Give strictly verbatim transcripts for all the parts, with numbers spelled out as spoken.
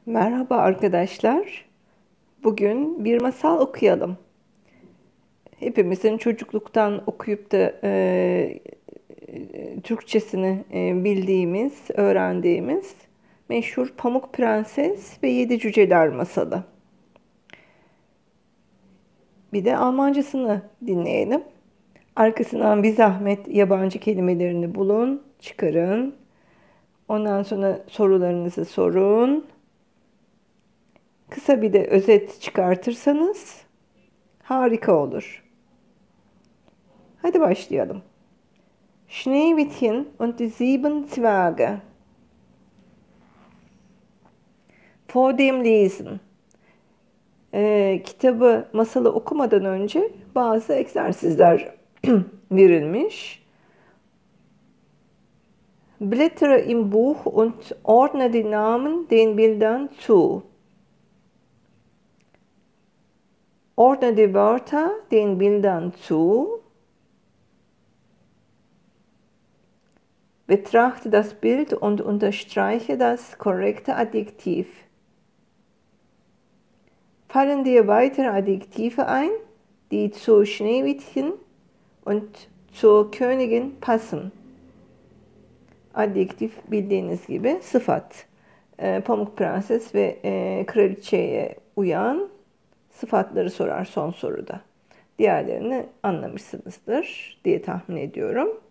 Merhaba arkadaşlar. Bugün bir masal okuyalım. Hepimizin çocukluktan okuyup da e, Türkçesini e, bildiğimiz, öğrendiğimiz meşhur Pamuk Prenses ve Yedi Cüceler masalı. Bir de Almancasını dinleyelim. Arkasından bir zahmet yabancı kelimelerini bulun, çıkarın. Ondan sonra sorularınızı sorun. Kısa bir de özet çıkartırsanız harika olur. Hadi başlayalım. Schneewittchen und die sieben Zwerge. Vor dem Lesen. Ee, kitabı, masalı okumadan önce bazı egzersizler verilmiş. Blättere im Buch und ordne die Namen den Bildern zu. Ordne die Wörter den Bildern zu. Betrachte das Bild und unterstreiche das korrekte Adjektiv. Fallen dir weitere Adjektive ein, die zu Schneewittchen und zur Königin passen? Adjektif bildiğiniz gibi sıfat. E, Pamuk Prenses ve e, kraliçeye uyan sıfatları sorar son soruda. Diğerlerini anlamışsınızdır diye tahmin ediyorum.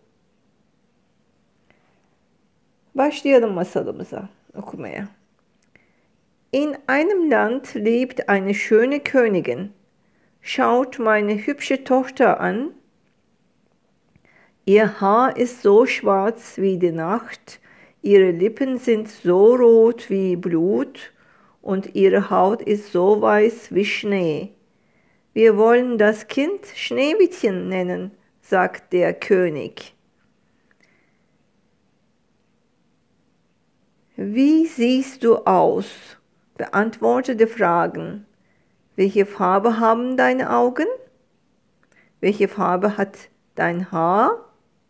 Başlayalım masalımıza okumaya. In einem Land lebt eine schöne Königin. Schaut meine hübsche Tochter an. Ihr Haar ist so schwarz wie die Nacht, ihre Lippen sind so rot wie Blut und ihre Haut ist so weiß wie Schnee. Wir wollen das Kind Schneewittchen nennen, sagt der König. Wie siehst du aus? Beantworte die Fragen. Welche Farbe haben deine Augen? Welche Farbe hat dein Haar?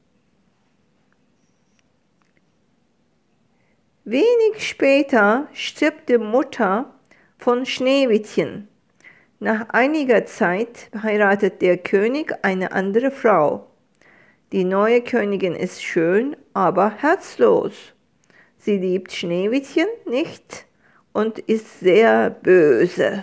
Wenig später stirbt die Mutter von Schneewittchen. Nach einiger Zeit heiratet der König eine andere Frau. Die neue Königin ist schön, aber herzlos. Sie liebt Schneewittchen nicht und ist sehr böse.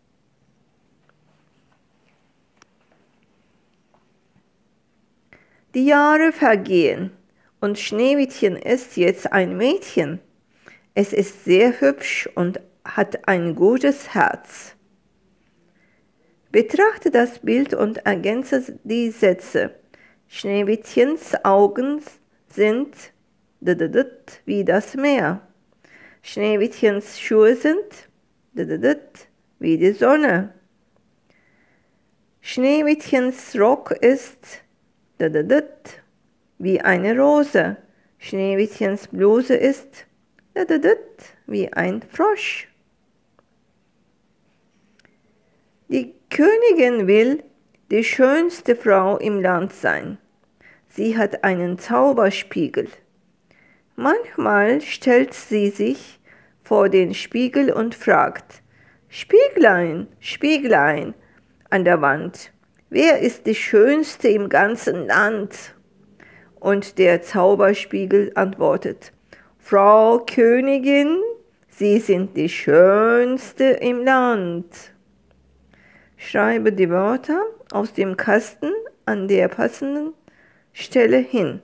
Die Jahre vergehen und Schneewittchen ist jetzt ein Mädchen. Es ist sehr hübsch und hat ein gutes Herz. Betrachte das Bild und ergänze die Sätze. Schneewittchens Augen sind wie das Meer. Schneewittchens Schuhe sind wie die Sonne. Schneewittchens Rock ist wie eine Rose. Schneewittchens Bluse ist wie ein Frosch. Die Königin will die schönste Frau im Land sein. Sie hat einen Zauberspiegel. Manchmal stellt sie sich vor den Spiegel und fragt: Spieglein, Spieglein an der Wand, wer ist die Schönste im ganzen Land? Und der Zauberspiegel antwortet: Frau Königin, Sie sind die Schönste im Land. Schreibe die Wörter aus dem Kasten an der passenden Stelle hin.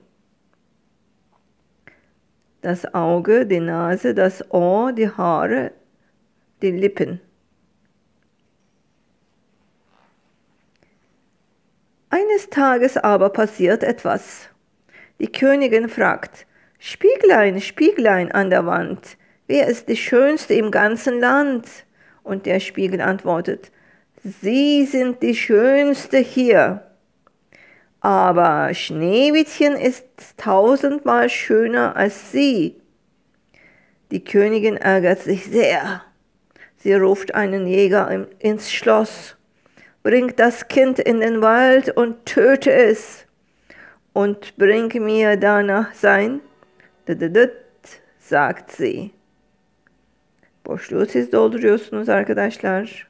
Das Auge, die Nase, das Ohr, die Haare, die Lippen. Eines Tages aber passiert etwas. Die Königin fragt: Spieglein, Spieglein an der Wand, wer ist die Schönste im ganzen Land? Und der Spiegel antwortet: Sie sind die Schönste hier. Aber Schneewittchen ist tausendmal schöner als Sie. Die Königin ärgert sich sehr. Sie ruft einen Jäger ins Schloss, bringt das Kind in den Wald und töte es und bring mir danach sein, sagt sie. Boşluğu siz dolduruyorsunuz arkadaşlar.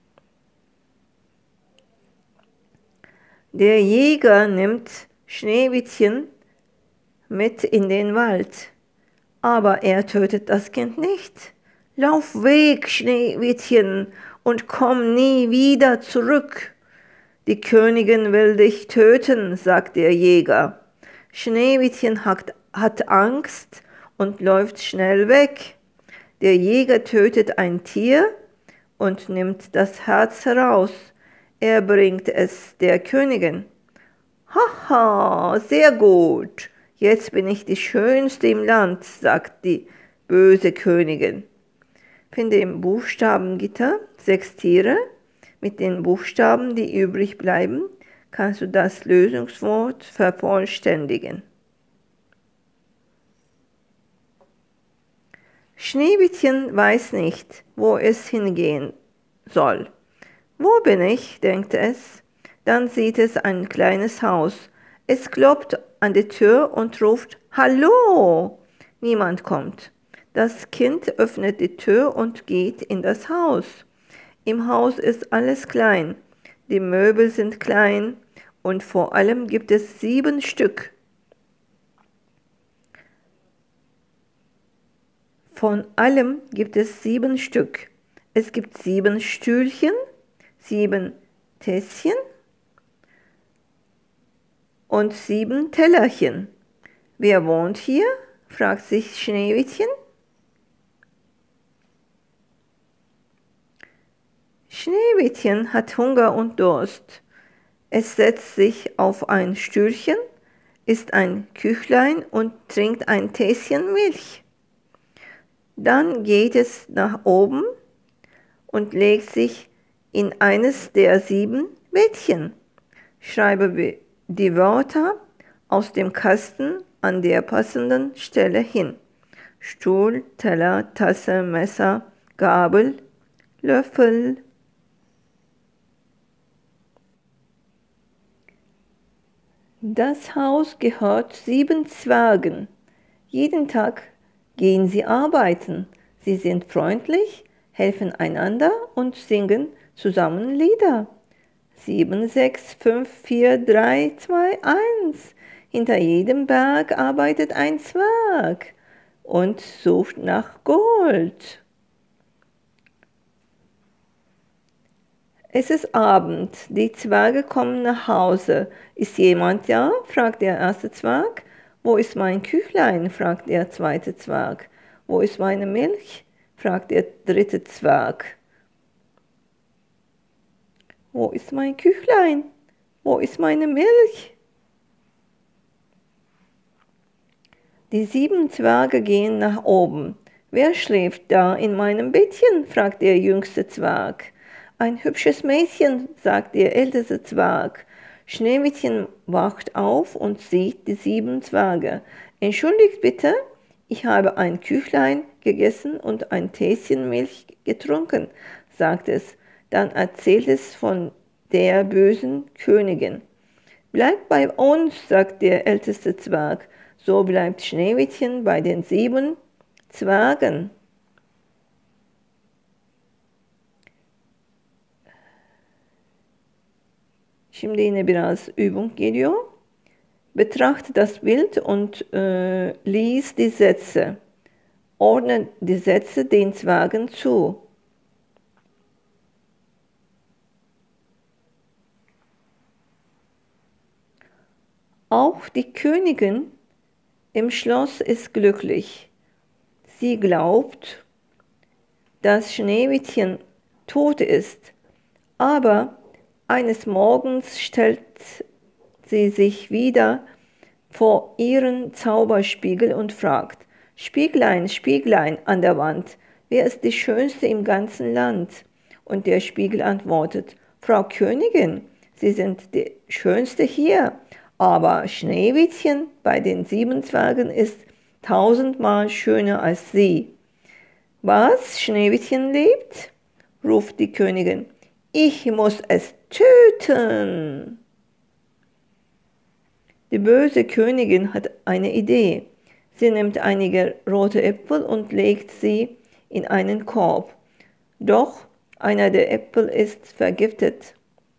Der Jäger nimmt Schneewittchen mit in den Wald. Aber er tötet das Kind nicht. Lauf weg, Schneewittchen, und komm nie wieder zurück. Die Königin will dich töten, sagt der Jäger. Schneewittchen hat, hat Angst und läuft schnell weg. Der Jäger tötet ein Tier und nimmt das Herz heraus. Er bringt es der Königin. Haha, sehr gut. Jetzt bin ich die Schönste im Land, sagt die böse Königin. Finde im Buchstabengitter sechs Tiere. Mit den Buchstaben, die übrig bleiben, kannst du das Lösungswort vervollständigen. Schneewittchen weiß nicht, wo es hingehen soll. Wo bin ich, denkt es. Dann sieht es ein kleines Haus. Es klopft an die Tür und ruft, Hallo! Niemand kommt. Das Kind öffnet die Tür und geht in das Haus. Im Haus ist alles klein. Die Möbel sind klein und vor allem gibt es sieben Stück. Von allem gibt es sieben Stück. Es gibt sieben Stühlchen, sieben Tässchen und sieben Tellerchen. Wer wohnt hier? Fragt sich Schneewittchen. Schneewittchen hat Hunger und Durst. Es setzt sich auf ein Stühlchen, isst ein Küchlein und trinkt ein Tässchen Milch. Dann geht es nach oben und legt sich in eines der sieben Bettchen. Schreibe die Wörter aus dem Kasten an der passenden Stelle hin. Stuhl, Teller, Tasse, Messer, Gabel, Löffel. Das Haus gehört sieben Zwergen. Jeden Tag gehen sie arbeiten. Sie sind freundlich, helfen einander und singen zusammen Lieder. Sieben, sechs, fünf, vier, drei, zwei, eins. Hinter jedem Berg arbeitet ein Zwerg und sucht nach Gold. Es ist Abend, die Zwerge kommen nach Hause. Ist jemand da? Fragt der erste Zwerg. Wo ist mein Küchlein? Fragt der zweite Zwerg. Wo ist meine Milch? Fragt der dritte Zwerg. Wo ist mein Küchlein? Wo ist meine Milch? Die sieben Zwerge gehen nach oben. Wer schläft da in meinem Bettchen? Fragt der jüngste Zwerg. Ein hübsches Mädchen, sagt der älteste Zwerg. Schneewittchen wacht auf und sieht die sieben Zwerge. Entschuldigt bitte, ich habe ein Küchlein gegessen und ein Tässchen Milch getrunken, sagt es. Dann erzählt es von der bösen Königin. Bleibt bei uns, sagt der älteste Zwerg. So bleibt Schneewittchen bei den sieben Zwergen. Şimdi yine biraz Übung geliyor. Betrachte das Bild und äh, lies die Sätze. Ordne die Sätze den Zwergen zu. Auch die Königin im Schloss ist glücklich. Sie glaubt, dass Schneewittchen tot ist, aber eines Morgens stellt sie sich wieder vor ihren Zauberspiegel und fragt, Spieglein, Spieglein an der Wand, wer ist die Schönste im ganzen Land? Und der Spiegel antwortet, Frau Königin, Sie sind die Schönste hier, aber Schneewittchen bei den sieben Zwergen ist tausendmal schöner als Sie. Was, Schneewittchen lebt? Ruft die Königin. Ich muss es töten. Die böse Königin hat eine Idee. Sie nimmt einige rote Äpfel und legt sie in einen Korb. Doch einer der Äpfel ist vergiftet.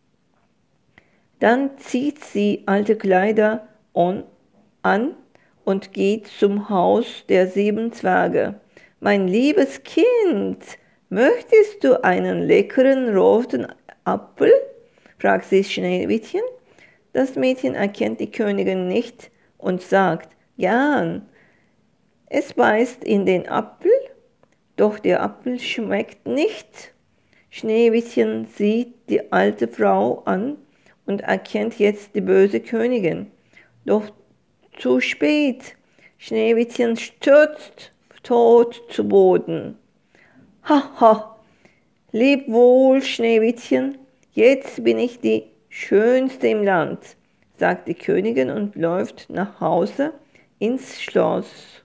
Dann zieht sie alte Kleider an und geht zum Haus der sieben Zwerge. »Mein liebes Kind, möchtest du einen leckeren roten Apfel?« fragt sie Schneewittchen. Das Mädchen erkennt die Königin nicht und sagt, »Gern.« Es beißt in den Apfel, doch der Apfel schmeckt nicht. Schneewittchen sieht die alte Frau an und erkennt jetzt die böse Königin. Doch zu spät. Schneewittchen stürzt tot zu Boden. Haha, leb wohl, Schneewittchen, jetzt bin ich die Schönste im Land, sagt die Königin und läuft nach Hause ins Schloss.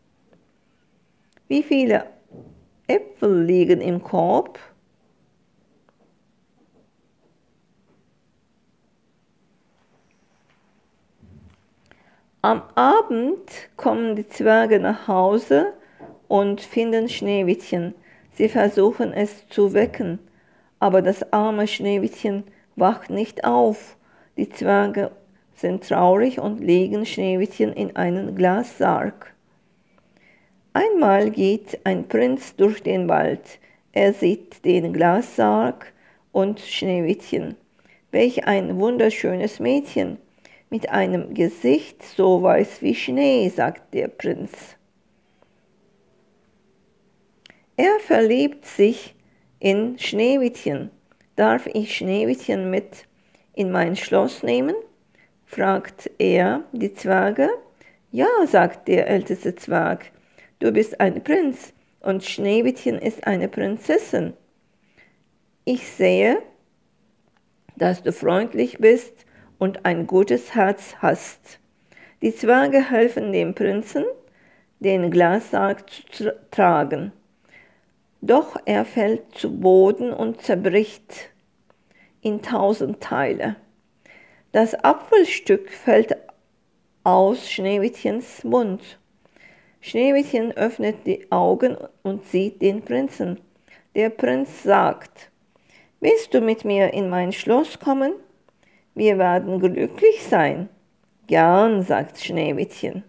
Wie viele Äpfel liegen im Korb? Am Abend kommen die Zwerge nach Hause und finden Schneewittchen. Sie versuchen es zu wecken, aber das arme Schneewittchen wacht nicht auf. Die Zwerge sind traurig und legen Schneewittchen in einen Glassarg. Einmal geht ein Prinz durch den Wald. Er sieht den Glassarg und Schneewittchen. Welch ein wunderschönes Mädchen! Mit einem Gesicht so weiß wie Schnee, sagt der Prinz. Er verliebt sich in Schneewittchen. Darf ich Schneewittchen mit in mein Schloss nehmen? Fragt er die Zwerge. Ja, sagt der älteste Zwerg, du bist ein Prinz und Schneewittchen ist eine Prinzessin. Ich sehe, dass du freundlich bist und ein gutes Herz hast. Die Zwerge helfen dem Prinzen, den Glassarg zu tragen. Doch er fällt zu Boden und zerbricht in tausend Teile. Das Apfelstück fällt aus Schneewittchens Mund. Schneewittchen öffnet die Augen und sieht den Prinzen. Der Prinz sagt, willst du mit mir in mein Schloss kommen? Wir werden glücklich sein. Gern, sagt Schneewittchen.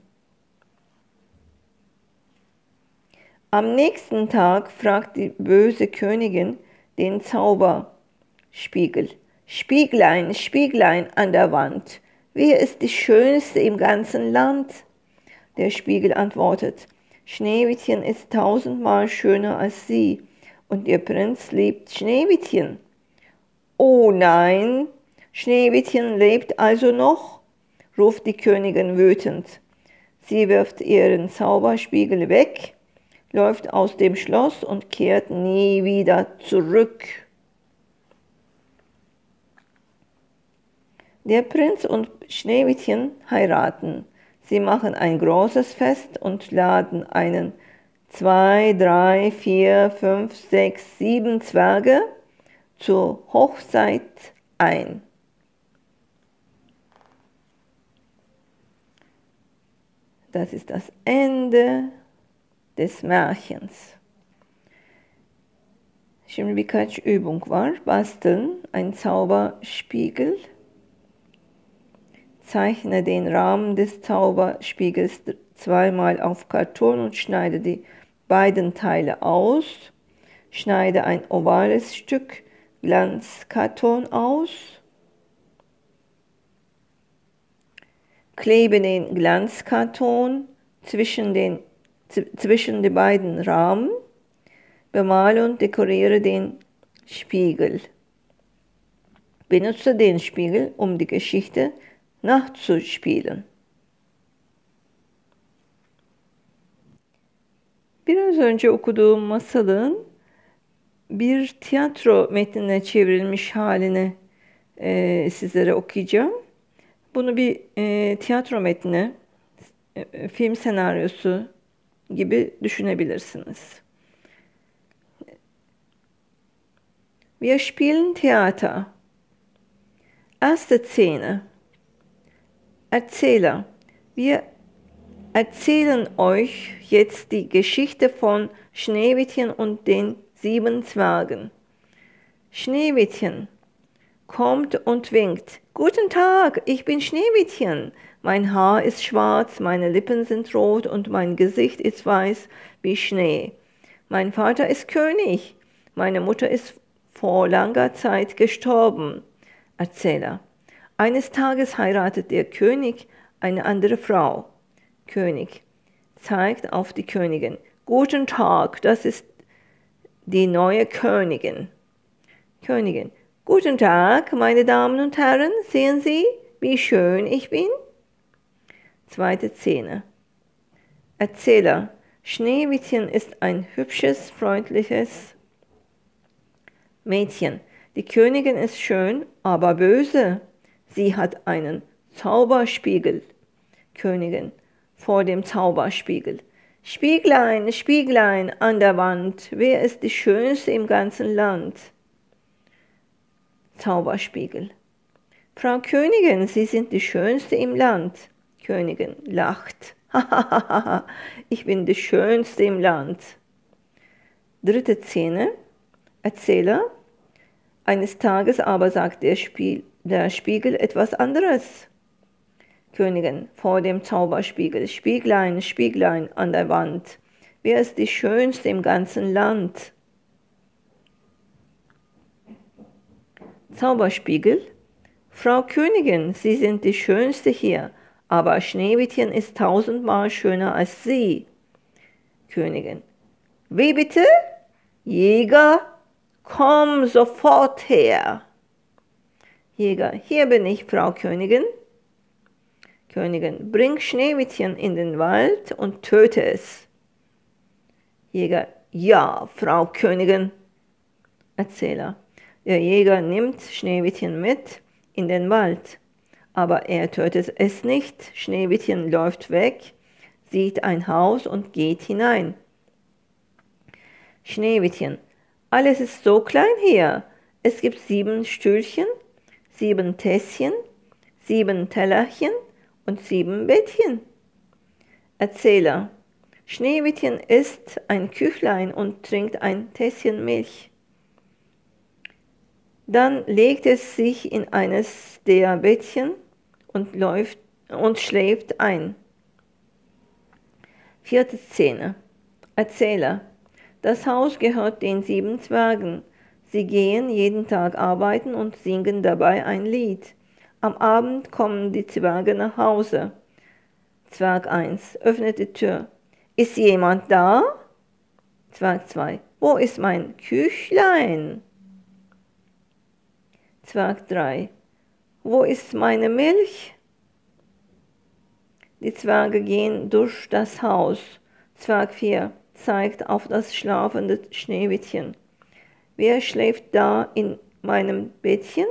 Am nächsten Tag fragt die böse Königin den Zauberspiegel. Spieglein, Spieglein an der Wand, wer ist die Schönste im ganzen Land? Der Spiegel antwortet, Schneewittchen ist tausendmal schöner als sie und ihr Prinz liebt Schneewittchen. Oh nein, Schneewittchen lebt also noch, ruft die Königin wütend. Sie wirft ihren Zauberspiegel weg, läuft aus dem Schloss und kehrt nie wieder zurück. Der Prinz und Schneewittchen heiraten. Sie machen ein großes Fest und laden einen, zwei, drei, vier, fünf, sechs, sieben Zwerge zur Hochzeit ein. Das ist das Ende des Märchens. Şimdi birkaç übung var. Basteln, ein Zauberspiegel. Zeichne den Rahmen des Zauberspiegels zweimal auf Karton und schneide die beiden Teile aus. Schneide ein ovales Stück Glanzkarton aus. Klebe den Glanzkarton zwischen, den, zwischen die beiden Rahmen. Bemale und dekoriere den Spiegel. Benutze den Spiegel, um die Geschichte nachzuspielen. Biraz önce okuduğum masalın bir tiyatro metnine çevrilmiş halini e, sizlere okuyacağım. Bunu bir e, tiyatro metni, e, film senaryosu gibi düşünebilirsiniz. Wir spielen Theater. Erste Szene. Erzähler. Wir erzählen euch jetzt die Geschichte von Schneewittchen und den sieben Zwergen. Schneewittchen kommt und winkt. Guten Tag, ich bin Schneewittchen. Mein Haar ist schwarz, meine Lippen sind rot und mein Gesicht ist weiß wie Schnee. Mein Vater ist König. Meine Mutter ist vor langer Zeit gestorben. Erzähler. Eines Tages heiratet der König eine andere Frau. König zeigt auf die Königin. Guten Tag, das ist die neue Königin. Königin. Guten Tag, meine Damen und Herren, sehen Sie, wie schön ich bin? Zweite Szene. Erzähler. Schneewittchen ist ein hübsches, freundliches Mädchen. Die Königin ist schön, aber böse. Sie hat einen Zauberspiegel. Königin vor dem Zauberspiegel. Spieglein, Spieglein an der Wand, wer ist die Schönste im ganzen Land? Zauberspiegel. Frau Königin, Sie sind die Schönste im Land. Königin lacht. Hahaha, ich bin die Schönste im Land. Dritte Szene. Erzähler. Eines Tages aber sagt der, Spiel, der Spiegel etwas anderes. Königin vor dem Zauberspiegel. Spieglein, Spieglein an der Wand. Wer ist die Schönste im ganzen Land? Zauberspiegel. Frau Königin, Sie sind die Schönste hier, aber Schneewittchen ist tausendmal schöner als Sie. Königin. Wie bitte? Jäger, komm sofort her. Jäger. Hier bin ich, Frau Königin. Königin. Bring Schneewittchen in den Wald und töte es. Jäger. Ja, Frau Königin. Erzähler. Der Jäger nimmt Schneewittchen mit in den Wald, aber er tötet es nicht. Schneewittchen läuft weg, sieht ein Haus und geht hinein. Schneewittchen. Alles ist so klein hier. Es gibt sieben Stühlchen, sieben Tässchen, sieben Tellerchen und sieben Bettchen. Erzähler. Schneewittchen isst ein Küchlein und trinkt ein Tässchen Milch. Dann legt es sich in eines der Bettchen und, läuft, und schläft ein. Vierte Szene. Erzähler. Das Haus gehört den sieben Zwergen. Sie gehen jeden Tag arbeiten und singen dabei ein Lied. Am Abend kommen die Zwerge nach Hause. Zwerg eins öffnet die Tür. Ist jemand da? Zwerg zwei. Wo ist mein Küchlein? Zwerg drei. Wo ist meine Milch? Die Zwerge gehen durch das Haus. Zwerg vier zeigt auf das schlafende Schneewittchen. Wer schläft da in meinem Bettchen?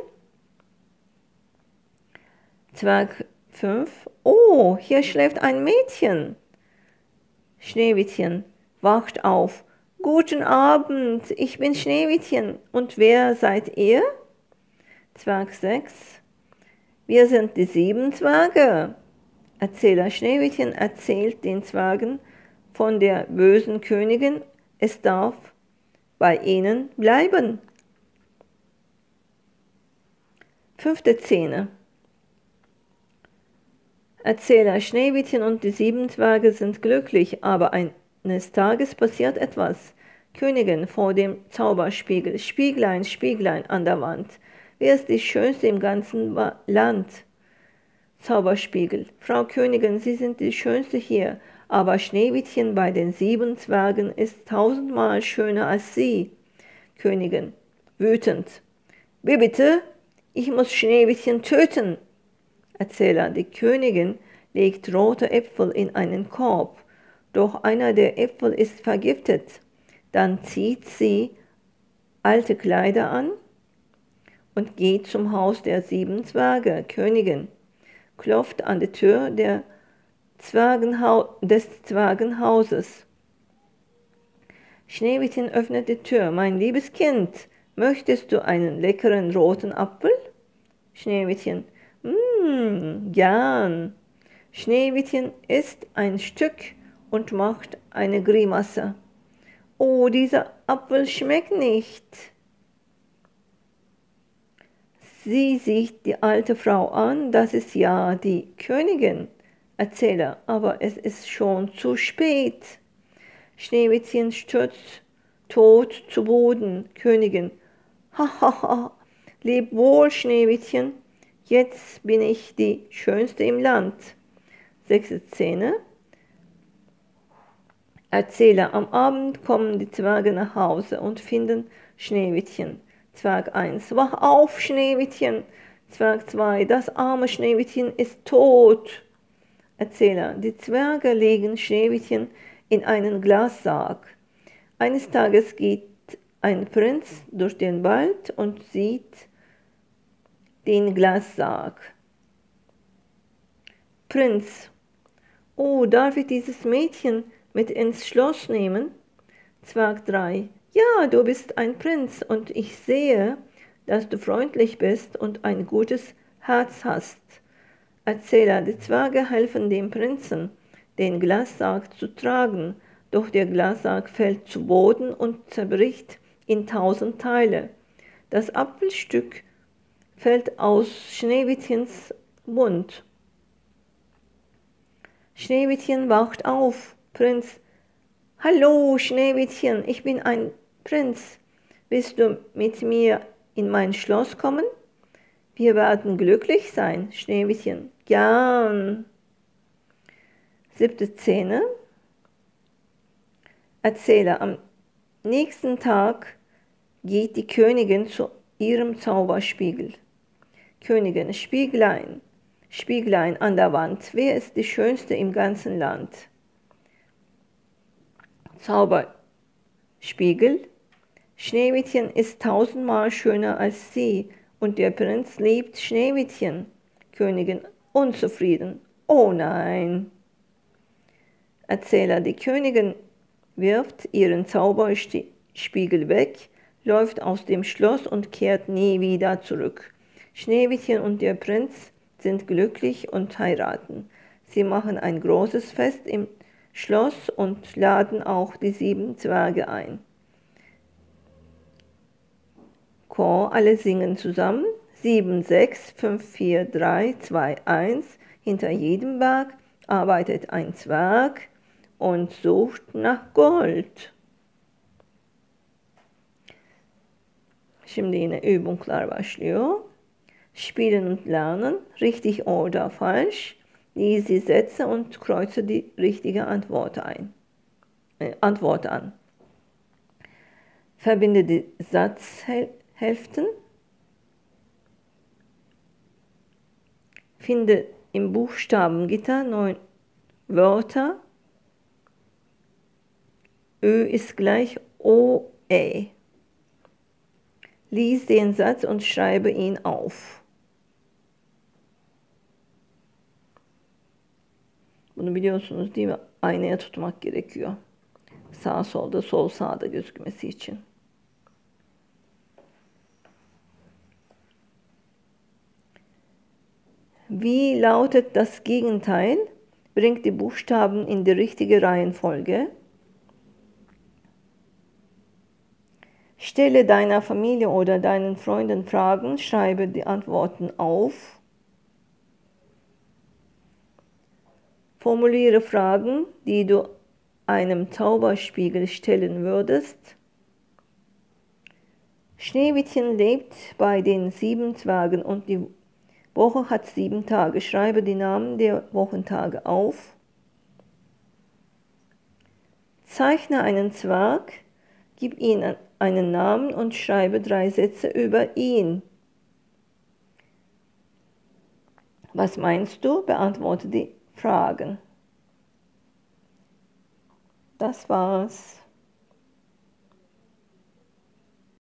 Zwerg fünf. Oh, hier schläft ein Mädchen. Schneewittchen wacht auf. Guten Abend, ich bin Schneewittchen. Und wer seid ihr? Zwerg sechs. Wir sind die sieben Zwerge. Erzähler. Schneewittchen erzählt den Zwergen von der bösen Königin. Es darf bei ihnen bleiben. Fünfte Szene. Erzähler. Schneewittchen und die sieben Zwerge sind glücklich, aber eines Tages passiert etwas. Königin vor dem Zauberspiegel. Spieglein, Spieglein an der Wand. Wer ist die Schönste im ganzen Land? Zauberspiegel. Frau Königin, Sie sind die Schönste hier, aber Schneewittchen bei den sieben Zwergen ist tausendmal schöner als Sie. Königin. Wütend. Wie bitte? Ich muss Schneewittchen töten. Erzähler. Die Königin legt rote Äpfel in einen Korb, doch einer der Äpfel ist vergiftet. Dann zieht sie alte Kleider an und geht zum Haus der sieben Zwerge. Königin klopft an die Tür der Zwergenhau- des Zwergenhauses. Schneewittchen öffnet die Tür. Mein liebes Kind, möchtest du einen leckeren roten Apfel? Schneewittchen. Mmm, gern. Schneewittchen isst ein Stück und macht eine Grimasse. Oh, dieser Apfel schmeckt nicht. Sie sieht die alte Frau an, das ist ja die Königin. Erzähler, aber es ist schon zu spät. Schneewittchen stürzt tot zu Boden. Königin, hahaha, leb wohl, Schneewittchen, jetzt bin ich die Schönste im Land. Sechste Szene. Erzähler, am Abend kommen die Zwerge nach Hause und finden Schneewittchen. Zwerg eins, wach auf, Schneewittchen. Zwerg zwei, das arme Schneewittchen ist tot. Erzähler, die Zwerge legen Schneewittchen in einen Glassarg. Eines Tages geht ein Prinz durch den Wald und sieht den Glassarg. Prinz, oh, darf ich dieses Mädchen mit ins Schloss nehmen? Zwerg drei, ja, du bist ein Prinz und ich sehe, dass du freundlich bist und ein gutes Herz hast. Erzähler, die Zwerge helfen dem Prinzen, den Glassarg zu tragen, doch der Glassarg fällt zu Boden und zerbricht in tausend Teile. Das Apfelstück fällt aus Schneewittchens Mund. Schneewittchen wacht auf. Prinz, hallo Schneewittchen, ich bin ein Prinz. Willst du mit mir in mein Schloss kommen? Wir werden glücklich sein, Schneewittchen. Gern. Siebte Szene. Erzähler, am nächsten Tag geht die Königin zu ihrem Zauberspiegel. Königin, Spieglein, Spieglein an der Wand, wer ist die Schönste im ganzen Land? Zauberspiegel, Schneewittchen ist tausendmal schöner als sie und der Prinz liebt Schneewittchen. Königin, unzufrieden, oh nein. Erzähler, die Königin wirft ihren Zauberspiegel weg, läuft aus dem Schloss und kehrt nie wieder zurück. Schneewittchen und der Prinz sind glücklich und heiraten. Sie machen ein großes Fest im Schloss und laden auch die sieben Zwerge ein. Chor, alle singen zusammen. sieben, sechs, fünf, vier, drei, zwei, eins. Hinter jedem Berg arbeitet ein Zwerg und sucht nach Gold. Şimdi yine übunglar başlıyor. Spielen und lernen, richtig oder falsch. Lies die Sätze und kreuze die richtige Antwort ein. Äh, Antwort an. Verbinde die Satzhälften. Finde im Buchstabengitter neun Wörter. Ö ist gleich O E. Lies den Satz und schreibe ihn auf. Bunu biliyorsunuz değil mi? Aynaya tutmak gerekiyor. Sağ solda, sol sağda gözükmesi için. Wie lautet das Gegenteil? Bringt die Buchstaben in die richtige Reihenfolge. Stelle deiner Familie oder deinen Freunden Fragen, schreibe die Antworten auf. Formuliere Fragen, die du einem Zauberspiegel stellen würdest. Schneewittchen lebt bei den sieben Zwergen und die Woche hat sieben Tage. Schreibe die Namen der Wochentage auf. Zeichne einen Zwerg, gib ihm einen Namen und schreibe drei Sätze über ihn. Was meinst du? Beantworte die Fragen. Das war's.